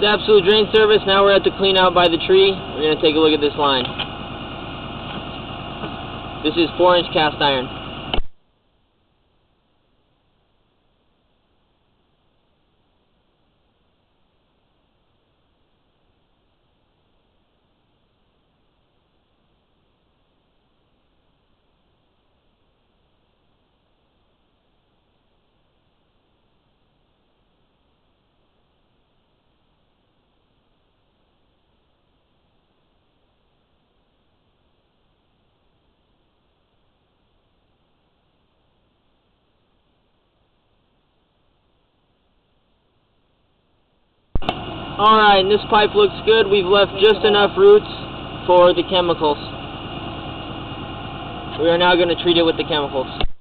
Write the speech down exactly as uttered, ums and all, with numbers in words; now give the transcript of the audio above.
It's Absolute Drain Service. Now we're at the clean out by the tree. We're going to take a look at this line. This is four inch cast iron. Alright, this pipe looks good. We've left just enough roots for the chemicals. We are now going to treat it with the chemicals.